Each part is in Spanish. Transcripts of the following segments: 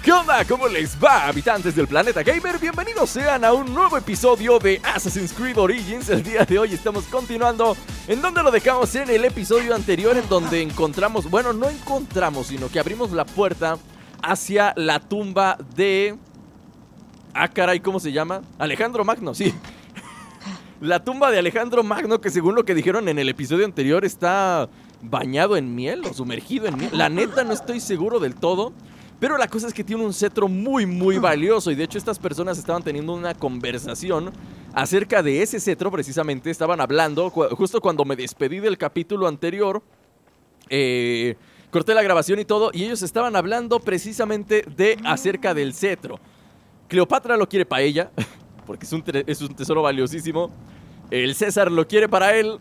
¿Qué onda? ¿Cómo les va, habitantes del planeta gamer? Bienvenidos sean a un nuevo episodio de Assassin's Creed Origins. El día de hoy estamos continuando en donde lo dejamos en el episodio anterior, en donde encontramos, bueno, no encontramos, sino que abrimos la puerta hacia la tumba de... Ah, caray, ¿cómo se llama? Alejandro Magno, sí. La tumba de Alejandro Magno, que según lo que dijeron en el episodio anterior está bañado en miel o sumergido en miel. La neta no estoy seguro del todo, pero la cosa es que tiene un cetro muy valioso. Y de hecho estas personas estaban teniendo una conversación acerca de ese cetro precisamente. Estaban hablando, justo cuando me despedí del capítulo anterior, corté la grabación y todo, y ellos estaban hablando precisamente de acerca del cetro. Cleopatra lo quiere para ella, porque es un tesoro valiosísimo. El César lo quiere para él.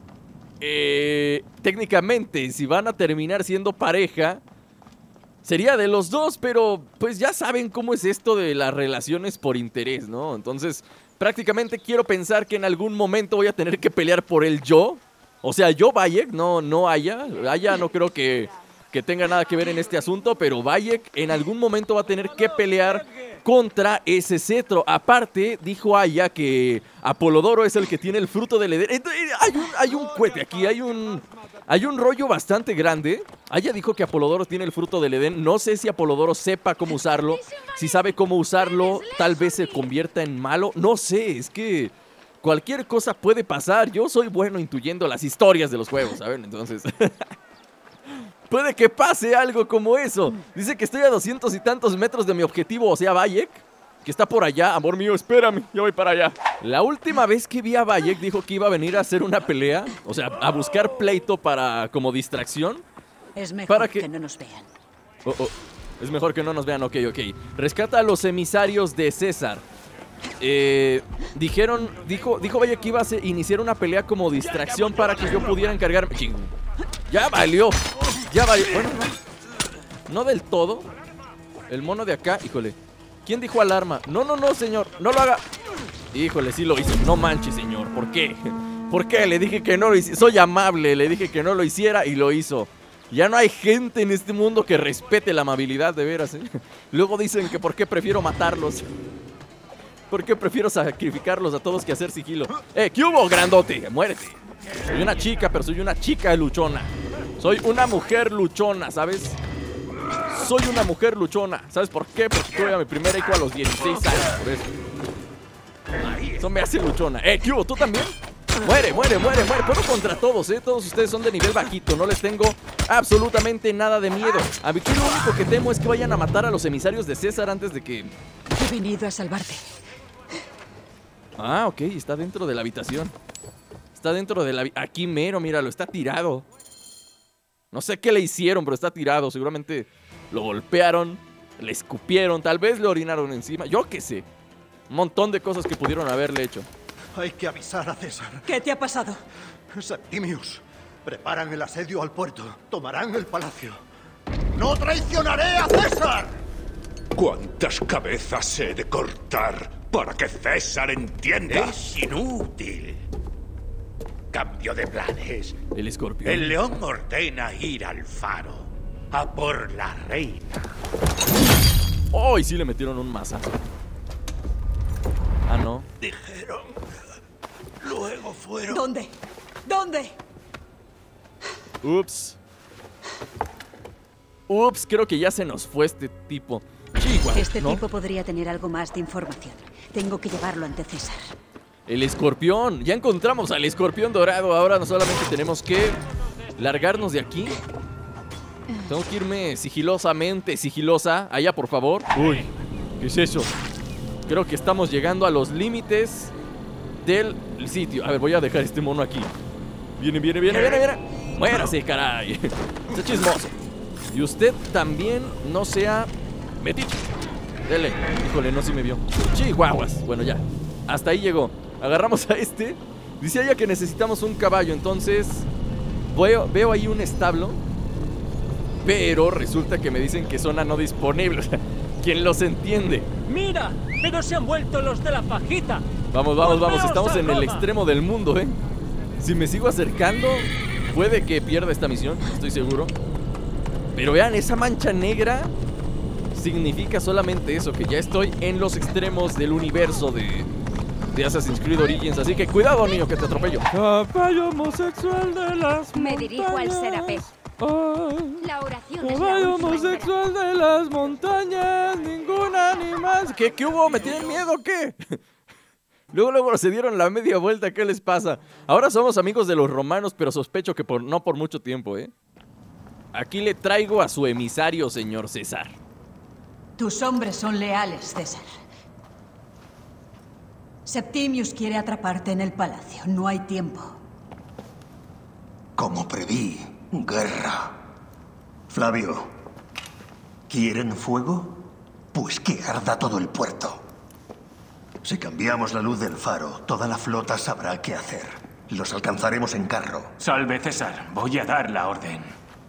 Técnicamente, si van a terminar siendo pareja, sería de los dos, pero pues ya saben cómo es esto de las relaciones por interés, ¿no? Entonces, prácticamente quiero pensar que en algún momento voy a tener que pelear por el yo. O sea, yo, Bayek, no Aya. Aya no creo que tenga nada que ver en este asunto, pero Bayek en algún momento va a tener que pelear contra ese cetro. Aparte, dijo Aya que Apolodoro es el que tiene el fruto del Edén. Hay un cohete aquí, hay un rollo bastante grande. Aya dijo que Apolodoro tiene el fruto del Edén. No sé si Apolodoro sepa cómo usarlo. Si sabe cómo usarlo, tal vez se convierta en malo. No sé, es que cualquier cosa puede pasar. Yo soy bueno intuyendo las historias de los juegos, ¿saben? Entonces... puede que pase algo como eso. Dice que estoy a 200 y tantos metros de mi objetivo, o sea, Bayek, que está por allá. Amor mío, espérame, yo voy para allá. La última vez que vi a Bayek dijo que iba a venir a hacer una pelea, o sea, a buscar pleito para como distracción. Es mejor para que no nos vean. Es mejor que no nos vean, ok. Rescata a los emisarios de César. Dijo Bayek que iba a iniciar una pelea como distracción para que yo pudiera encargarme. Ya valió. Bueno, no del todo. El mono de acá, híjole. ¿Quién dijo alarma? No, señor, no lo haga. Híjole, sí lo hizo. No manches, señor, ¿por qué? ¿Por qué? Le dije que no lo hiciera. Soy amable, le dije que no lo hiciera y lo hizo. Ya no hay gente en este mundo que respete la amabilidad, de veras, ¿eh? Luego dicen que por qué prefiero matarlos. ¿Por qué prefiero sacrificarlos a todos que hacer sigilo? ¿Qué hubo, grandote? Muérete. Soy una chica, pero soy una chica luchona. Soy una mujer luchona, ¿sabes? Soy una mujer luchona. ¿Sabes por qué? Porque tuve a mi primer hijo a los 16 años, por eso. Eso me hace luchona. ¿Qué hubo? ¿Tú también? Muere. Puedo contra todos, ¿eh? Todos ustedes son de nivel bajito. No les tengo absolutamente nada de miedo. A mí lo único que temo es que vayan a matar a los emisarios de César antes de que... He venido a salvarte. Ah, ok. Está dentro de la habitación. Está dentro de la... Aquí mero, míralo. Está tirado. No sé qué le hicieron, pero está tirado. Seguramente lo golpearon, le escupieron, tal vez le orinaron encima. Yo qué sé. Un montón de cosas que pudieron haberle hecho. Hay que avisar a César. ¿Qué te ha pasado? Septimius, preparan el asedio al puerto. Tomarán el palacio. ¡No traicionaré a César! ¿Cuántas cabezas he de cortar para que César entienda? Es inútil. Cambio de planes. El escorpión. El león ordena ir al faro a por la reina. ¡Oh! Y sí le metieron un mazazo. Ah, no. Dijeron. Luego fueron. ¿Dónde? Ups, creo que ya se nos fue este tipo. Chihuahua, Este ¿no? tipo podría tener algo más de información. Tengo que llevarlo ante César. El escorpión. Ya encontramos al escorpión dorado. Ahora no solamente tenemos que largarnos de aquí. Tengo que irme sigilosa. Allá, por favor. Uy, ¿qué es eso? Creo que estamos llegando a los límites del sitio. A ver, voy a dejar este mono aquí. Viene. Muérase, caray. Está chismoso. Y usted también no sea metiche. Dele. Híjole, no, sí me vio. Chihuahuas. Bueno, ya. Hasta ahí llegó. Agarramos a este. Dice ella que necesitamos un caballo. Entonces veo ahí un establo, pero resulta que me dicen que zona no disponible. O sea, ¿quién los entiende? ¡Mira! ¡Pero se han vuelto los de la fajita! Vamos. Estamos en el extremo del mundo, ¿eh? Si me sigo acercando, puede que pierda esta misión, estoy seguro. Pero vean, esa mancha negra significa solamente eso, que ya estoy en los extremos del universo de Assassin's Creed Origins. Así que cuidado, niño, que te atropello. Caballo homosexual de las Me dirijo al Serapé. La oración es la caballo última homosexual de las montañas, ningún animal. ¿Qué hubo? ¿Me tienen miedo o qué? Luego se dieron la media vuelta, ¿qué les pasa? Ahora somos amigos de los romanos, pero sospecho que no por mucho tiempo, ¿eh? Aquí le traigo a su emisario, señor César. Tus hombres son leales, César. Septimius quiere atraparte en el palacio. No hay tiempo. Como preví, guerra. Flavio, ¿quieren fuego? Pues que arda todo el puerto. Si cambiamos la luz del faro, toda la flota sabrá qué hacer. Los alcanzaremos en carro. Salve, César. Voy a dar la orden.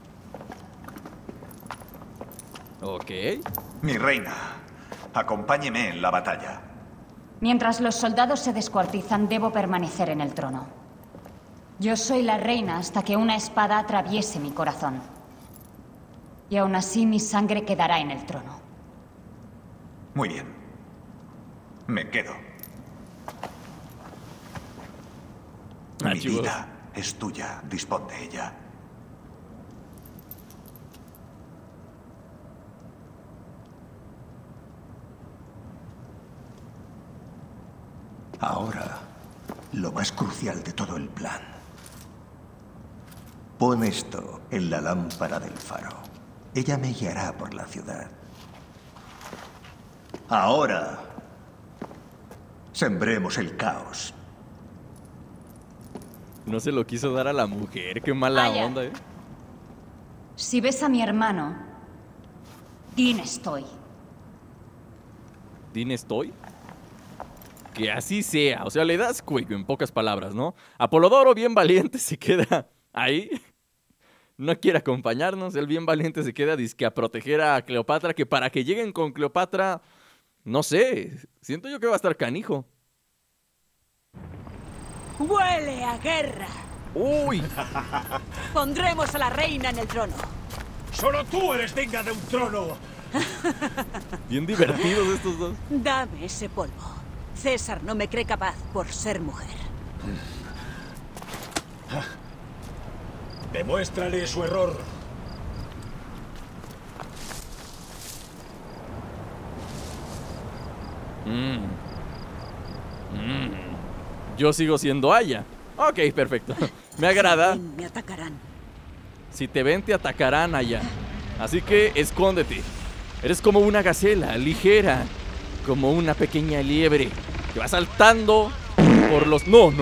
Ok. Mi reina, acompáñeme en la batalla. Mientras los soldados se descuartizan, debo permanecer en el trono. Yo soy la reina hasta que una espada atraviese mi corazón. Y aún así mi sangre quedará en el trono. Muy bien. Me quedo. Mi vida es tuya. Dispón de ella. Ahora, lo más crucial de todo el plan. Pon esto en la lámpara del faro. Ella me guiará por la ciudad. Ahora, sembremos el caos. No se lo quiso dar a la mujer, qué mala Vaya. onda, ¿eh? Si ves a mi hermano, din estoy. ¿Din estoy? Que así sea, o sea, le das cuello en pocas palabras, ¿no? Apolodoro, bien valiente, se queda ahí. No quiere acompañarnos, él bien valiente se queda dizque a proteger a Cleopatra, que para que lleguen con Cleopatra, no sé, siento yo que va a estar canijo. ¡Huele a guerra! ¡Uy! Pondremos a la reina en el trono. ¡Solo tú eres digna de un trono! Bien divertidos estos dos. Dame ese polvo. César no me cree capaz por ser mujer. Demuéstrale su error. Yo sigo siendo Aya. Ok, perfecto. Me agrada. Me atacarán. Si te ven, te atacarán, Aya. Así que escóndete. Eres como una gacela, ligera. Como una pequeña liebre que va saltando por los... No.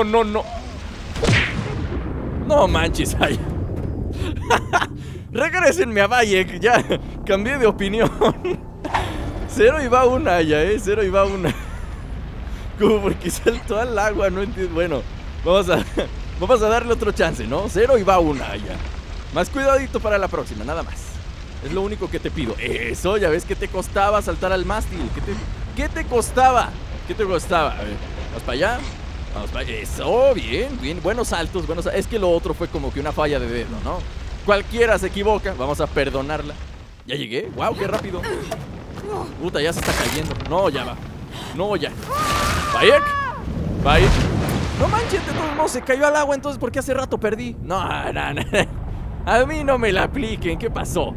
No manches, Aya. Regrésenme a Bayek, ya cambié de opinión. 0 y va una, Aya, 0 y va una. Como porque saltó al agua, no entiendo. Bueno, vamos a darle otro chance, ¿no? 0 y va una, Aya. Más cuidadito para la próxima, nada más. Es lo único que te pido. Eso, ya ves que te costaba saltar al mástil. ¿Qué te costaba? ¿Qué te costaba? A ver, vamos para allá. Vamos para allá. Eso, bien. Buenos saltos, Es que lo otro fue como que una falla de dedo, ¿no? Cualquiera se equivoca. Vamos a perdonarla. Ya llegué. ¡Wow! ¡Qué rápido! Puta, ya se está cayendo. No, ya va. No, ya. ¡Bayek! No manches, de todos modos se cayó al agua. Entonces, ¿por qué hace rato perdí? No. A mí no me la apliquen. ¿Qué pasó?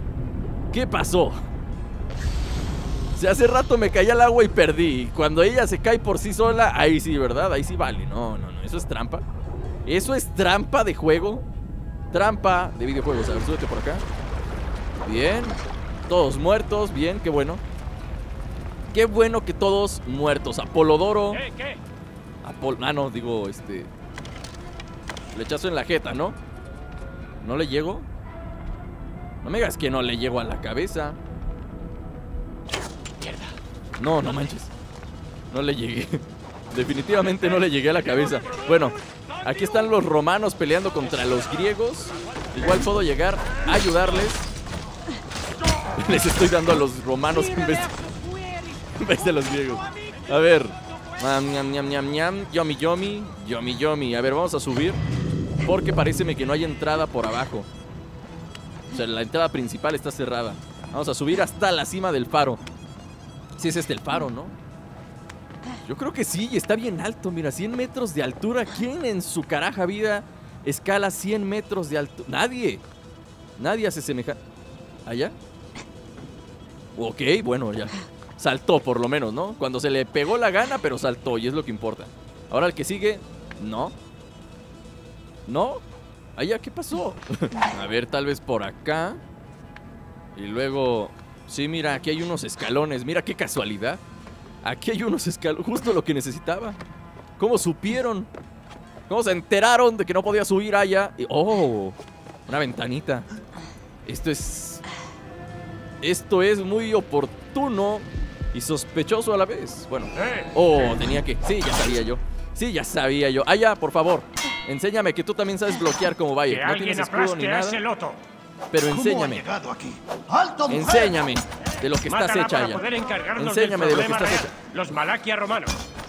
Si hace rato me caí al agua y perdí. Cuando ella se cae por sí sola, ahí sí, ¿verdad? Ahí sí vale. No. Eso es trampa. Eso es trampa de juego. Trampa de videojuegos. A ver, súbete por acá. Bien. Todos muertos. Bien, qué bueno. Qué bueno que todos muertos. Apolodoro. ¿Qué? No, digo, Flechazo en la jeta, ¿no? ¿No le llego? No me digas que no le llego a la cabeza. Mierda. No manches. No le llegué. Definitivamente no le llegué a la cabeza. Bueno, aquí están los romanos peleando contra los griegos. Igual puedo llegar a ayudarles. Les estoy dando a los romanos en vez de los griegos. A ver. Yomi. A ver, vamos a subir. Porque paréceme que no hay entrada por abajo. O sea, la entrada principal está cerrada. Vamos a subir hasta la cima del faro. Si es este el faro, ¿no? Yo creo que sí, y está bien alto. Mira, 100 metros de altura. ¿Quién en su caraja vida escala 100 metros de altura? Nadie. Nadie hace semejante. ¿Allá? Ok, bueno, ya. Saltó por lo menos, ¿no? Cuando se le pegó la gana, pero saltó, y es lo que importa. Ahora el que sigue, no. ¿No? Allá, ¿qué pasó? A ver, tal vez por acá. Y luego... Sí, mira, aquí hay unos escalones. Mira qué casualidad. Aquí hay unos escalones, justo lo que necesitaba. ¿Cómo supieron? ¿Cómo se enteraron de que no podía subir allá? ¡Oh! Una ventanita. Esto es muy oportuno y sospechoso a la vez. Bueno. Oh, tenía que... Sí, ya sabía yo. Sí, ya sabía yo. Allá, por favor. Enséñame que tú también sabes bloquear como Bayek. No tienes escudo ni nada. Pero enséñame. Enséñame de lo que estás hecha ya. Enséñame de lo que estás hecha. Los Malaquia romanos.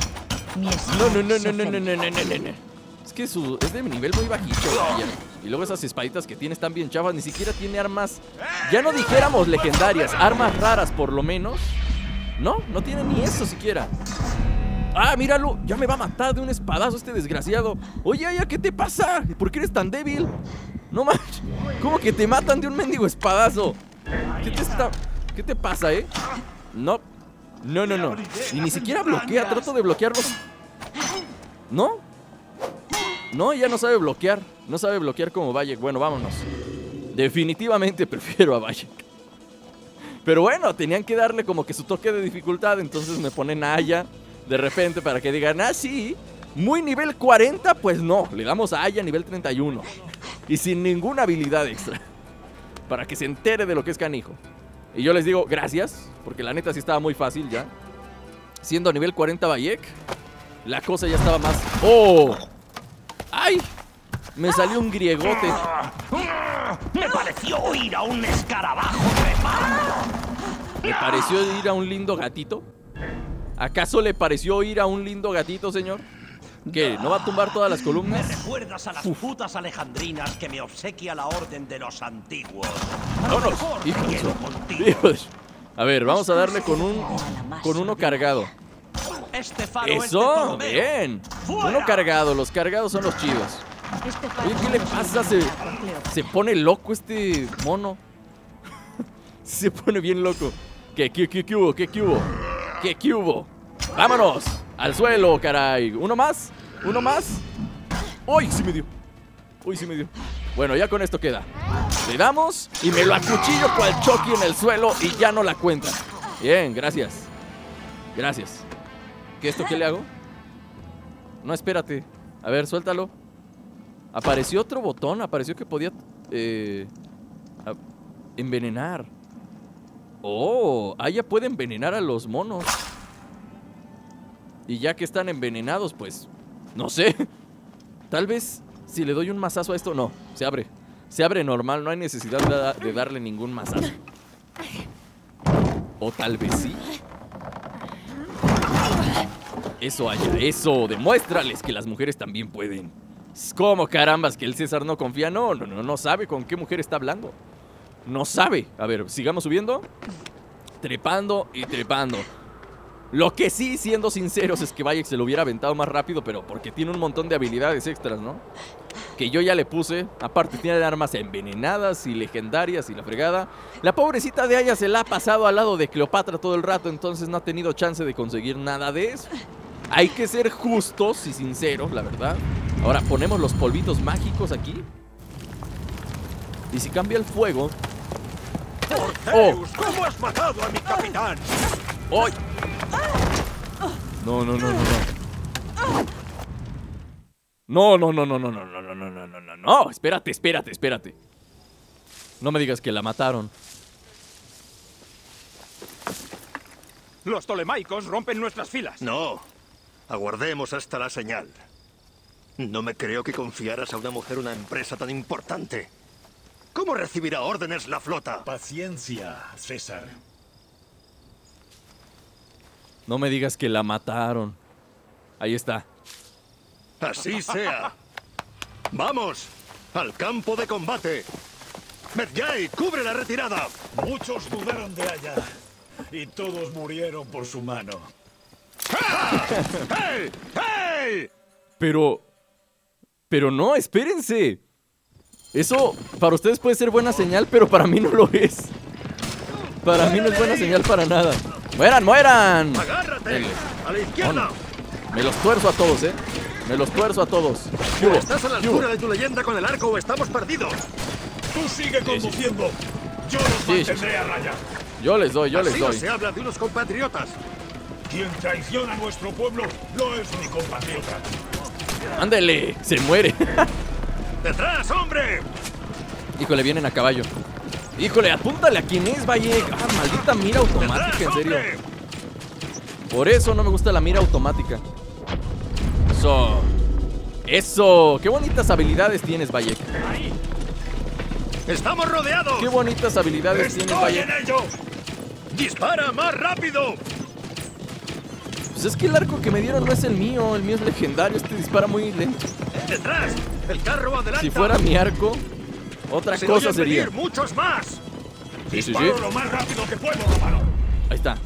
No. Es que es de nivel muy bajito. Y luego esas espaditas que tiene están bien chavas. Ni siquiera tiene armas. Ya no dijéramos legendarias. Armas raras por lo menos. No tiene ni eso siquiera. Ah, míralo. Ya me va a matar de un espadazo este desgraciado. Oye, Aya, ¿qué te pasa? ¿Por qué eres tan débil? No manches. ¿Cómo que te matan de un mendigo espadazo? ¿Qué te pasa, eh? No. Y ni siquiera bloquea. Trato de bloquearlos. ¿No? No, ya no sabe bloquear. No sabe bloquear como Bayek. Bueno, vámonos. Definitivamente prefiero a Bayek. Pero bueno, tenían que darle como que su toque de dificultad. Entonces me ponen a Aya de repente para que digan, ah, sí, muy nivel 40. Pues no, le damos a Aya nivel 31. Y sin ninguna habilidad extra. Para que se entere de lo que es canijo. Y yo les digo, gracias. Porque la neta sí estaba muy fácil ya. Siendo nivel 40 Bayek, la cosa ya estaba más... ¡Oh! ¡Ay! Me salió un griegote. Me pareció oír a un escarabajo trepando. ¿Le pareció oír a un lindo gatito? ¿Acaso le pareció oír a un lindo gatito, señor? ¿Qué? ¿No va a tumbar todas las columnas? Me recuerdas a las putas alejandrinas que me obsequia la orden de los antiguos. ¡Vámonos! ¡Hijos! A ver, vamos a darle con uno cargado. ¡Eso! ¡Bien! Uno cargado, los cargados son los chidos. Oye, ¿qué le pasa? Se pone loco este mono. Se pone bien loco. ¿Qué hubo? ¿Qué hubo? ¡Vámonos! ¡Al suelo, caray! ¿Uno más? ¡Uy, sí me dio! Bueno, ya con esto queda. Le damos y me lo acuchillo cual Chucky en el suelo y ya no la cuenta. Bien, gracias. ¿Qué le hago? No, espérate. A ver, suéltalo. Apareció otro botón. Apareció que podía envenenar. Oh, Aya puede envenenar a los monos. Y ya que están envenenados, pues no sé. Tal vez si le doy un mazazo a esto, no, se abre. Se abre normal, no hay necesidad de darle ningún mazazo. O tal vez sí. Eso, Aya, eso. Demuéstrales que las mujeres también pueden. ¿Cómo carambas que el César no confía? No sabe con qué mujer está hablando. No sabe. A ver, sigamos subiendo. Trepando y trepando. Lo que sí, siendo sinceros, es que Bayek se lo hubiera aventado más rápido, pero porque tiene un montón de habilidades extras, ¿no? Que yo ya le puse. Aparte tiene armas envenenadas y legendarias y la fregada. La pobrecita de Aya se la ha pasado al lado de Cleopatra todo el rato, entonces no ha tenido chance de conseguir nada de eso. Hay que ser justos y sinceros, la verdad. Ahora ponemos los polvitos mágicos aquí. Y si cambia el fuego... ¡Oh! ¿Cómo has matado a mi capitán? ¡Ay! No. No, espérate. No me digas que la mataron. Los tolemaicos rompen nuestras filas. No. Aguardemos hasta la señal. No me creo que confiaras a una mujer una empresa tan importante. ¿Cómo recibirá órdenes la flota? Paciencia, César. No me digas que la mataron. Ahí está. Así sea. ¡Vamos! ¡Al campo de combate! Medjay, cubre la retirada. Muchos dudaron de Aya y todos murieron por su mano. ¡Hey! ¡Hey! Pero no, espérense. Eso para ustedes puede ser buena señal, pero para mí no lo es. Para mí no es buena señal para nada. ¡Mueran, mueran! ¡Agárrate! ¡A la izquierda! Me los tuerzo a todos, Me los tuerzo a todos. O estás a la altura de tu leyenda con el arco o estamos perdidos. Tú sigue conduciendo. Yo los mantendré a raya. Yo les doy, Así no se habla de unos compatriotas. Quien traiciona a nuestro pueblo no es mi compatriota. ¡Ándele! ¡Se muere! ¡Detrás, hombre! Híjole, vienen a caballo. Híjole, apúntale a quién es, Valle. Ah, maldita mira automática, en serio. Por eso no me gusta la mira automática. Eso. Eso. Qué bonitas habilidades tienes, Valle. ¡Estamos rodeados! Qué bonitas habilidades tienes, Valle. ¡Estoy en ello! ¡Dispara más rápido! Pues es que el arco que me dieron no es el mío es legendario, este dispara muy lento. ¡Detrás! ¡El carro adelanta! Si fuera mi arco, otra cosa sería. ¡Muchos más! Sí, sí, Disparo lo más rápido que puedo, Romano. Ahí está.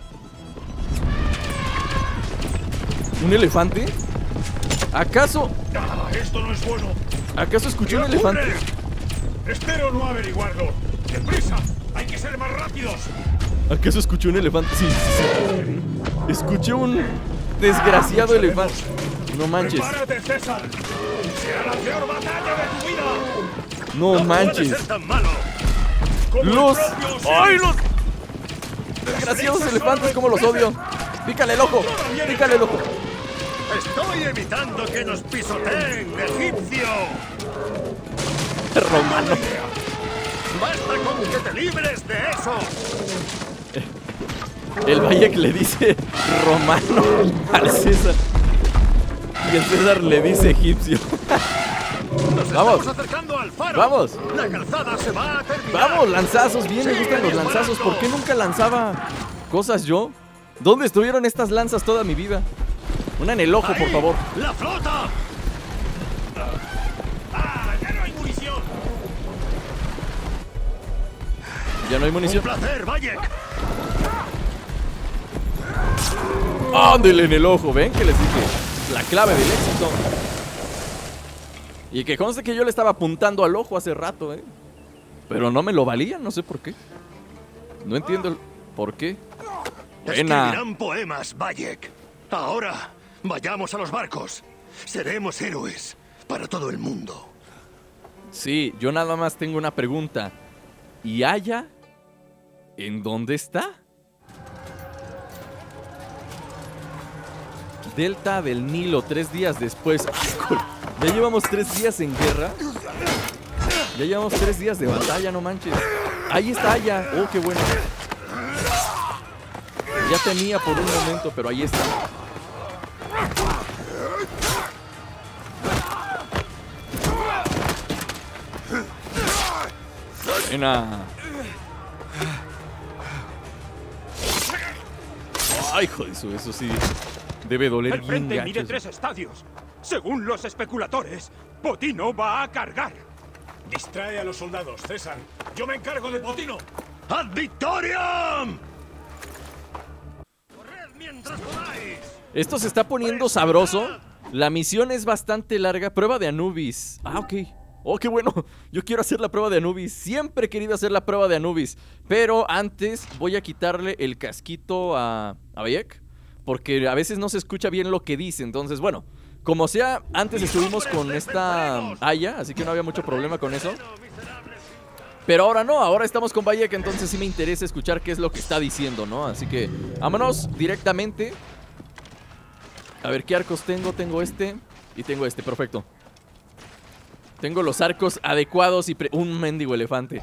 ¿Un elefante? ¿Acaso? Esto no es bueno. ¿Acaso escuché un elefante? Espero no averiguarlo. ¡Deprisa! ¡Hay que ser más rápidos! ¿Acaso escuché un elefante? Sí. Escuché un desgraciado elefante. No manches. ¡Prepárate, César! ¡Será la peor batalla de tu vida! No manches. Puede ser tan malo. Los... ¡Ay, los desgraciados elefantes! ¡Cómo los odio! ¡Pícale el ojo! ¡Pícale el ojo! Estoy evitando que nos pisoteen, egipcio. Romano. ¡Basta con que te libres de eso! El Bayek le dice romano al César. Y el César le dice egipcio. Nos ¡Vamos! estamos acercando al faro. ¡Vamos! La calzada se va a terminar. ¡Vamos! ¡Lanzazos! Bien, me gustan los lanzazos. ¿Por qué nunca lanzaba cosas yo? ¿Dónde estuvieron estas lanzas toda mi vida? Una en el ojo, por favor. ¡La flota! ¡Ya no hay munición! ¿Ya no hay munición? ¡Un placer, Bayek! ¡Ándele en el ojo! ¿Ven que les dije? La clave del éxito. Y que conste que yo le estaba apuntando al ojo hace rato, Pero no me lo valía, no sé por qué. No entiendo el por qué. Escribirán poemas, Bayek. Ahora, vayamos a los barcos. Seremos héroes para todo el mundo. Sí, yo nada más tengo una pregunta. ¿Y Aya? ¿En dónde está? Delta del Nilo, 3 días después. Ya llevamos 3 días en guerra. Ya llevamos 3 días de batalla, no manches. Ahí está Aya. Oh, qué bueno. Ya temía por un momento, pero ahí está. Buena. Ay, joder, eso sí debe doler El bien frente mide gacho. 3 estadios. Según los especuladores, Potino va a cargar. Distrae a los soldados, César. Yo me encargo de Potino. ¡Ad victoriam! ¡Corred mientras podáis! Esto se está poniendo sabroso. La misión es bastante larga. Prueba de Anubis. Ah, ok. Oh, qué bueno. Yo quiero hacer la prueba de Anubis. Siempre he querido hacer la prueba de Anubis. Pero antes voy a quitarle el casquito a Bayek, porque a veces no se escucha bien lo que dice. Entonces, bueno, como sea, antes estuvimos con esta Aya, así que no había mucho problema con eso. Pero ahora no, ahora estamos con Bayek, entonces sí me interesa escuchar qué es lo que está diciendo, ¿no? Así que vámonos directamente. A ver, ¿qué arcos tengo? Tengo este y tengo este, perfecto. Tengo los arcos adecuados y un mendigo elefante.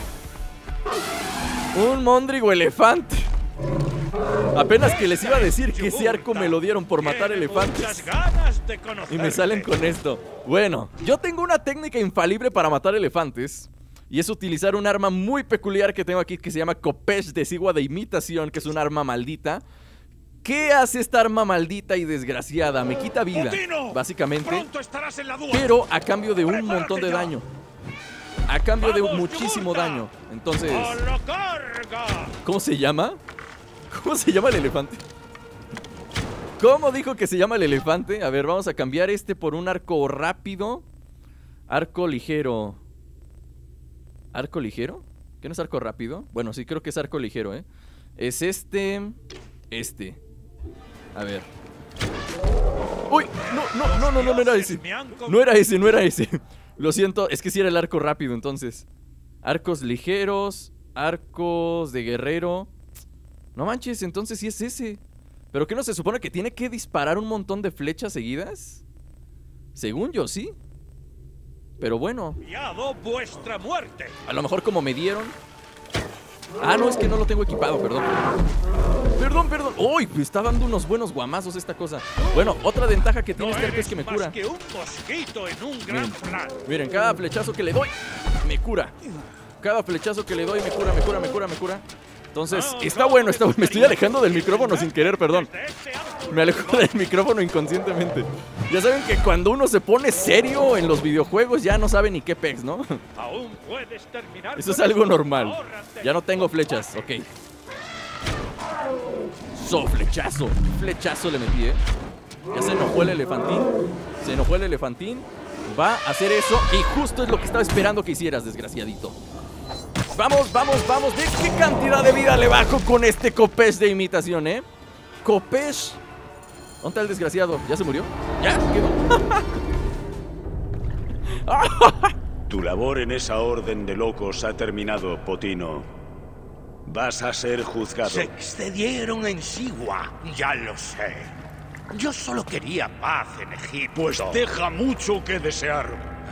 Un móndrigo elefante. Apenas que les iba a decir que ese arco me lo dieron por matar elefantes. Y me salen con esto. Bueno, yo tengo una técnica infalible para matar elefantes. Y es utilizar un arma muy peculiar que tengo aquí, que se llama Kopesh de Sigua de imitación, que es un arma maldita. ¿Qué hace esta arma maldita y desgraciada? Me quita vida, básicamente, pero a cambio de un montón de daño. a cambio de muchísimo daño. Entonces, ¿cómo se llama? ¿Cómo se llama el elefante? ¿Cómo dijo que se llama el elefante? A ver, vamos a cambiar este por un arco rápido. Arco ligero. ¿Arco ligero? ¿Qué no es arco rápido? Bueno, sí, creo que es arco ligero, ¿eh? Es este. A ver. ¡Uy! No era ese. No era ese. Lo siento, es que sí era el arco rápido, entonces. Arcos ligeros. Arcos de guerrero. No manches, entonces sí es ese. ¿Pero qué no se supone que tiene que disparar un montón de flechas seguidas? Según yo, sí. Pero bueno. Vuestra muerte. A lo mejor como me dieron. Ah, no, es que no lo tengo equipado, perdón. Perdón. ¡Uy! Me está dando unos buenos guamazos esta cosa. Bueno, otra ventaja que tiene este arco es que me cura. Que un mosquito en un gran plan. Miren, cada flechazo que le doy, me cura. Cada flechazo que le doy, me cura. Entonces, está bueno. Me estoy alejando del micrófono sin querer, perdón. Me alejo del micrófono inconscientemente. Ya saben que cuando uno se pone serio en los videojuegos ya no sabe ni qué pex, ¿no? Eso es algo normal. Ya no tengo flechas, ok. Flechazo. Flechazo le metí, ¿eh? Ya se enojó el elefantín. Va a hacer eso y justo es lo que estaba esperando que hicieras, desgraciadito. Vamos. ¿De qué cantidad de vida le bajo con este Khopesh de imitación, eh? Khopesh. ¿Dónde está el desgraciado? ¿Ya se murió? ¿Ya? ¿Quedó? Tu labor en esa orden de locos ha terminado, Potino. Vas a ser juzgado. Se excedieron en Siwa, ya lo sé. Yo solo quería paz en Egipto. Pues deja mucho que desear.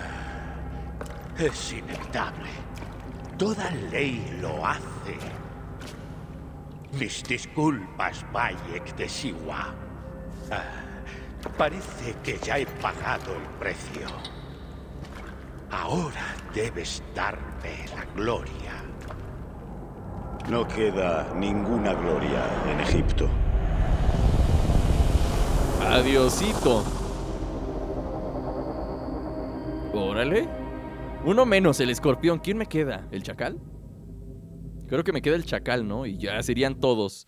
Es inevitable. Toda ley lo hace. Mis disculpas, Bayek de Siwa. Parece que ya he pagado el precio. Ahora debes darme la gloria. No queda ninguna gloria en Egipto. Adiosito. Órale. Uno menos, el escorpión. ¿Quién me queda? ¿El chacal? Creo que me queda el chacal, ¿no? Y ya serían todos.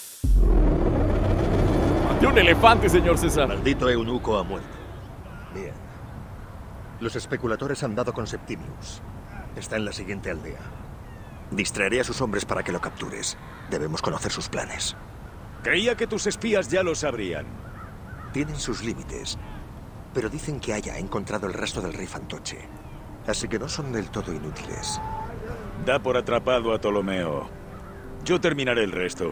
¡Maté un elefante, señor César! Maldito eunuco ha muerto. Bien. Los especuladores han dado con Septimius. Está en la siguiente aldea. Distraeré a sus hombres para que lo captures. Debemos conocer sus planes. Creía que tus espías ya lo sabrían. Tienen sus límites, pero dicen que haya encontrado el rastro del rey Fantoche. Así que no son del todo inútiles. Da por atrapado a Ptolomeo. Yo terminaré el resto.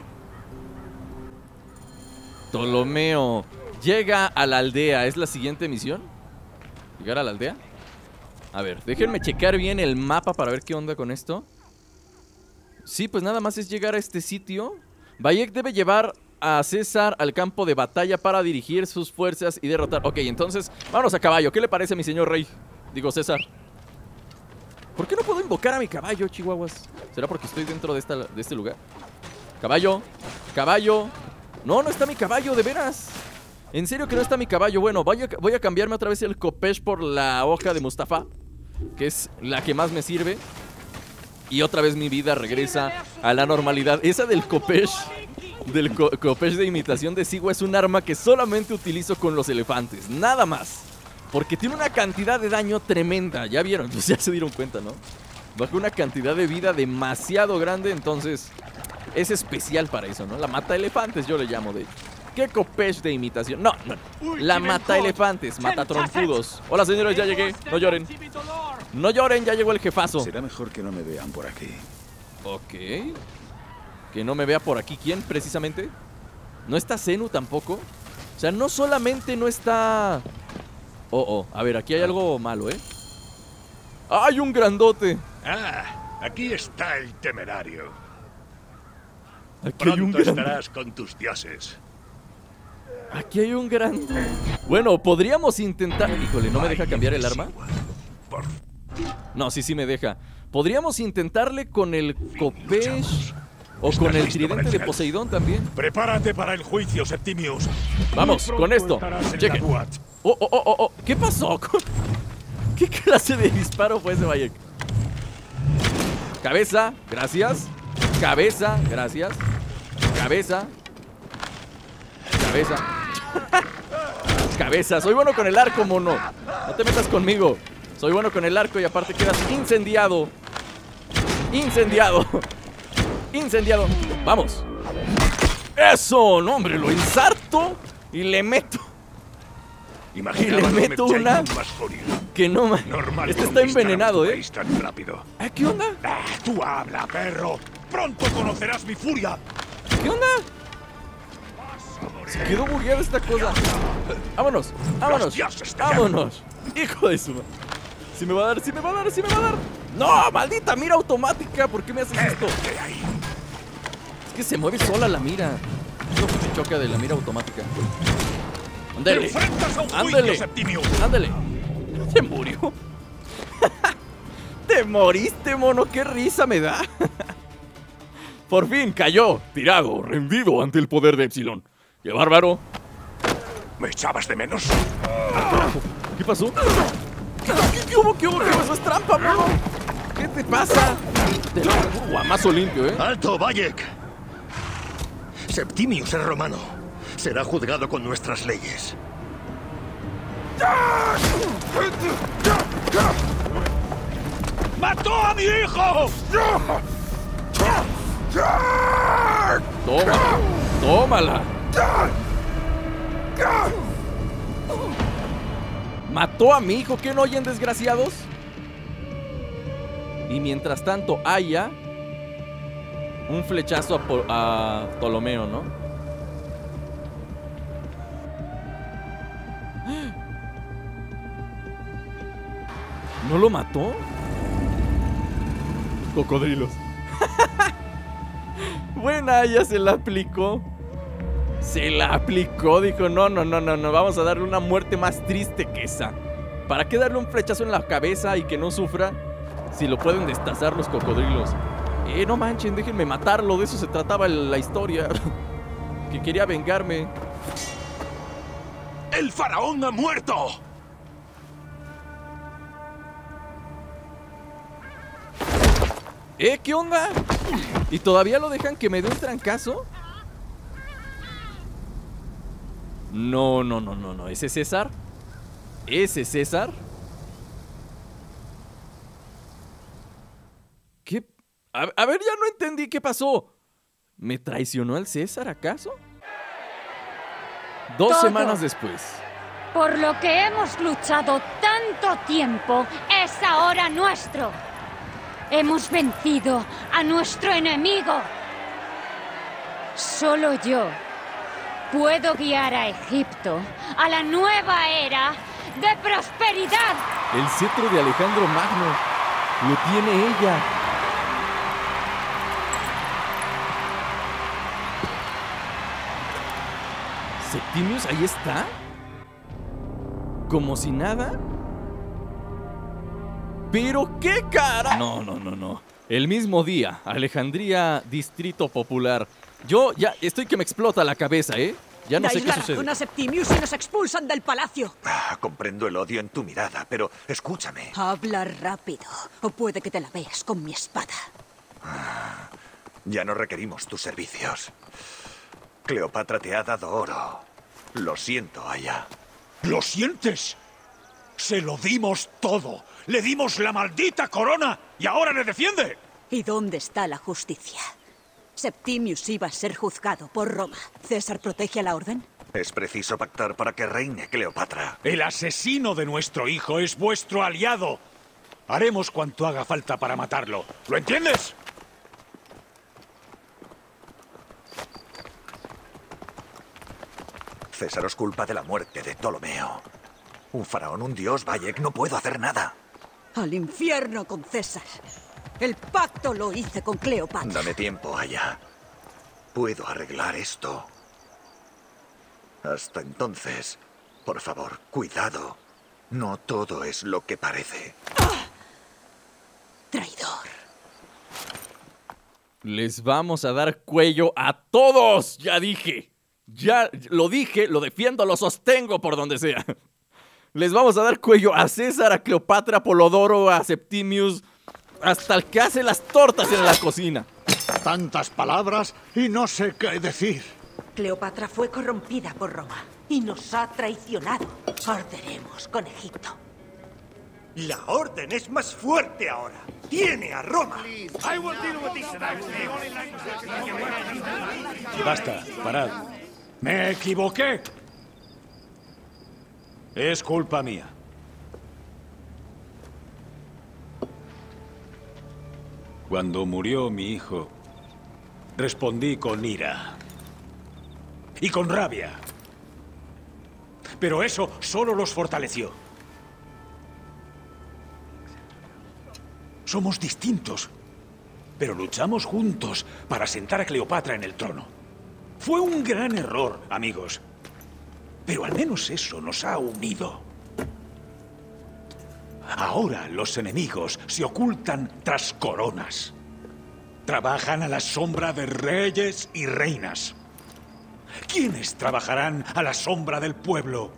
Ptolomeo llega a la aldea. ¿Es la siguiente misión? ¿Llegar a la aldea? A ver, déjenme checar bien el mapa para ver qué onda con esto. Sí, pues nada más es llegar a este sitio. Bayek debe llevar a César al campo de batalla para dirigir sus fuerzas y derrotar. Ok, entonces, vámonos a caballo. ¿Qué le parece, mi señor rey? Digo, César. ¿Por qué no puedo invocar a mi caballo, chihuahuas? ¿Será porque estoy dentro de este lugar? Caballo. No está mi caballo, de veras. En serio que no está mi caballo. Bueno, voy a cambiarme otra vez el Khopesh por la hoja de Mustafa, que es la que más me sirve. Y otra vez mi vida regresa a la normalidad. Esa del Khopesh, Khopesh de imitación de Siwa, es un arma que solamente utilizo con los elefantes. Nada más. Porque tiene una cantidad de daño tremenda. Ya vieron, pues ya se dieron cuenta, ¿no? Baja una cantidad de vida demasiado grande. Entonces es especial para eso, ¿no? La mata elefantes yo le llamo, de hecho. ¿Qué Khopesh de imitación? No. La mata elefantes, mata trompudos. Hola, señores, ya llegué. No lloren. No lloren, ya llegó el jefazo. Será mejor que no me vean por aquí. Ok. Que no me vea por aquí. ¿Quién, precisamente? ¿No está Zenu tampoco? O sea, no solamente no está... A ver, aquí hay algo malo, ¿eh? ¡Hay un grandote! Aquí está el temerario. Aquí hay un Pronto estarás con tus dioses. Aquí hay un gran... Bueno, podríamos intentar... Híjole, ¿no me deja cambiar el arma? No, sí me deja. Podríamos intentarle con el Khopesh o con el tridente de Poseidón también. Prepárate para el juicio, Septimius. Vamos, con esto. Chequen. ¿Qué pasó? ¿Qué clase de disparo fue ese, Bayek? Cabeza, gracias. Cabeza, gracias. Cabeza. Cabeza. Cabeza, soy bueno con el arco, mono. No te metas conmigo. Soy bueno con el arco y aparte quedas incendiado. Incendiado. Incendiado. Vamos. Eso, no, hombre, lo ensarto y le meto. Imaginaba y le meto una que no me... Este está envenenado, tan rápido. ¿Qué onda? Tú habla, perro. Pronto conocerás mi furia. ¿Qué onda? Se quedó bugueada esta cosa. Vámonos, vámonos, vámonos. Hijo de su madre. Si me va a dar, si me va a dar, si me va a dar. No, maldita mira automática. ¿Por qué me haces esto? Es que se mueve sola la mira. Es lo que me choca de la mira automática. Ándale, ándale, ándale. Se murió. Te moriste, mono. Qué risa me da. Por fin cayó, tirado, rendido ante el poder de Epsilon. ¡Qué bárbaro! ¿Me echabas de menos? ¿Qué pasó? ¿Qué hubo? ¿Qué hubo? Eso es trampa, mono. ¿Qué te pasa? Te lo guamazo limpio, ¡Alto, Bayek! Septimius es romano. Será juzgado con nuestras leyes. ¡Mató a mi hijo! Tómala, tómala. ¿Mató a mi hijo? ¿Qué no oyen, desgraciados? Y mientras tanto, Aya un flechazo a Ptolomeo, ¿no? ¿No lo mató? Cocodrilos. Buena, Aya se la aplicó. Se la aplicó, dijo, no, vamos a darle una muerte más triste que esa. ¿Para qué darle un flechazo en la cabeza y que no sufra si lo pueden destazar los cocodrilos? No manchen, déjenme matarlo, de eso se trataba la historia. Que quería vengarme. ¡El faraón ha muerto! ¿Qué onda? ¿Y todavía lo dejan que me dé un trancazo? No. ¿Ese César? ¿Ese César? ¿Qué? A ver, ya no entendí qué pasó. ¿Me traicionó el César, acaso? 2 semanas después. Por lo que hemos luchado tanto tiempo, es ahora nuestro. Hemos vencido a nuestro enemigo. Solo yo puedo guiar a Egipto a la nueva era de prosperidad. El cetro de Alejandro Magno lo tiene ella. Septimius, ahí está. Como si nada. ¿Pero qué cara? No. El mismo día, Alejandría, Distrito Popular. Yo ya estoy que me explota la cabeza, Ya no sé qué sucede. Dais a Septimius y nos expulsan del palacio. Comprendo el odio en tu mirada, pero escúchame. Habla rápido, o puede que te la veas con mi espada. Ya no requerimos tus servicios. Cleopatra te ha dado oro. Lo siento, Aya. ¿Lo sientes? Se lo dimos todo. Le dimos la maldita corona y ahora le defiende. ¿Y dónde está la justicia? Septimius iba a ser juzgado por Roma. ¿César protege a la orden? Es preciso pactar para que reine Cleopatra. El asesino de nuestro hijo es vuestro aliado. Haremos cuanto haga falta para matarlo. ¿Lo entiendes? César os culpa de la muerte de Ptolomeo. Un faraón, un dios, Bayek, no puedo hacer nada. Al infierno con César. El pacto lo hice con Cleopatra. Dame tiempo, Aya. Puedo arreglar esto. Hasta entonces, por favor, cuidado. No todo es lo que parece. Traidor. Les vamos a dar cuello a todos. Ya dije. Ya lo dije, lo defiendo, lo sostengo por donde sea. Les vamos a dar cuello a César, a Cleopatra, a Polodoro, a Septimius, hasta el que hace las tortas en la cocina. Tantas palabras y no sé qué decir. Cleopatra fue corrompida por Roma y nos ha traicionado. Arderemos con Egipto. La orden es más fuerte ahora. Tiene a Roma. Basta, parad. Me equivoqué. Es culpa mía. Cuando murió mi hijo, respondí con ira. Y con rabia. Pero eso solo los fortaleció. Somos distintos, pero luchamos juntos para sentar a Cleopatra en el trono. Fue un gran error, amigos. Pero al menos eso nos ha unido. Ahora los enemigos se ocultan tras coronas. Trabajan a la sombra de reyes y reinas. ¿Quiénes trabajarán a la sombra del pueblo?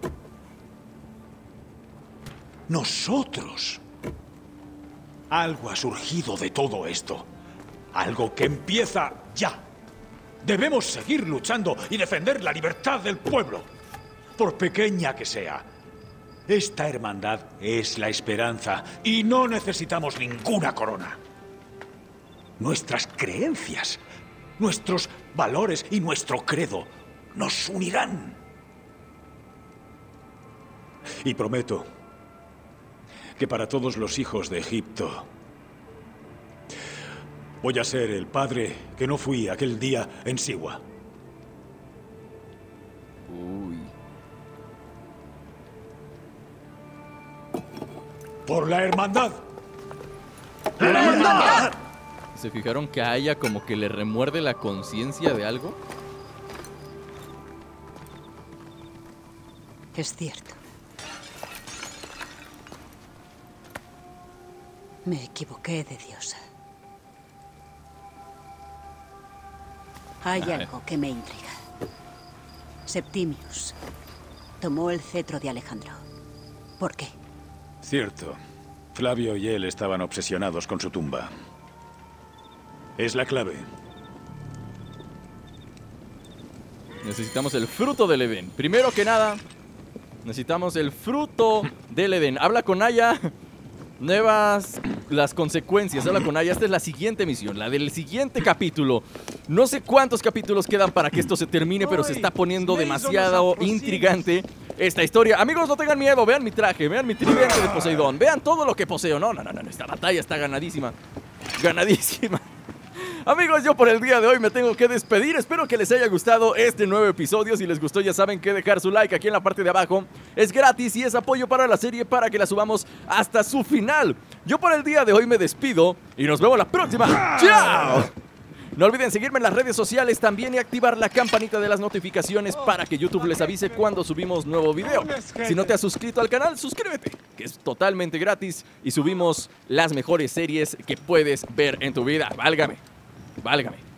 Nosotros. Algo ha surgido de todo esto. Algo que empieza ya. Debemos seguir luchando y defender la libertad del pueblo. Por pequeña que sea. Esta hermandad es la esperanza y no necesitamos ninguna corona. Nuestras creencias, nuestros valores y nuestro credo nos unirán. Y prometo que para todos los hijos de Egipto voy a ser el padre que no fui aquel día en Siwa. Uy. ¡Por la hermandad! ¡La hermandad! ¿Se fijaron que a Aya como que le remuerde la conciencia de algo? Es cierto. Me equivoqué de diosa. Hay algo que me intriga. Septimius tomó el cetro de Alejandro. ¿Por qué? Cierto. Flavio y él estaban obsesionados con su tumba. Es la clave. Necesitamos el fruto del Edén. Primero que nada, necesitamos el fruto del Edén. Habla con Aya. Nuevas las consecuencias. Habla con Aya. Esta es la siguiente misión, la del siguiente capítulo. No sé cuántos capítulos quedan para que esto se termine, pero se está poniendo demasiado intrigante esta historia. Amigos, no tengan miedo. Vean mi traje, vean mi tridente de Poseidón. Vean todo lo que poseo. No, esta batalla está ganadísima. Ganadísima. Amigos, yo por el día de hoy me tengo que despedir. Espero que les haya gustado este nuevo episodio. Si les gustó, ya saben que dejar su like aquí en la parte de abajo es gratis y es apoyo para la serie para que la subamos hasta su final. Yo por el día de hoy me despido y nos vemos la próxima. ¡Chao! No olviden seguirme en las redes sociales también y activar la campanita de las notificaciones para que YouTube les avise cuando subimos nuevo video. Si no te has suscrito al canal, suscríbete, que es totalmente gratis y subimos las mejores series que puedes ver en tu vida. Válgame.